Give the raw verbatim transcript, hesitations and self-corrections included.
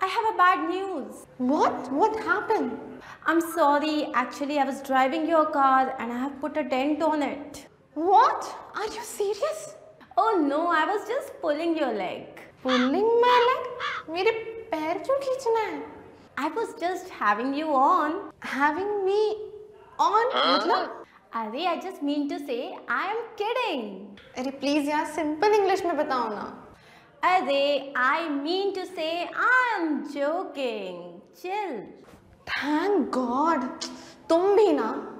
I have a bad news. What? What happened? I'm sorry, actually I was driving your car and I have put a dent on it. What? Are you serious? Oh no, I was just pulling your leg. Pulling my leg? मेरे पैर क्यों खींचना है? I was just having you on. Having me on? मतलब? अरे, I just mean to say I am kidding. अरे please यार simple English में बताओ ना. अरे, I mean to say I am joking. Chill. Thank God. तुम भी ना.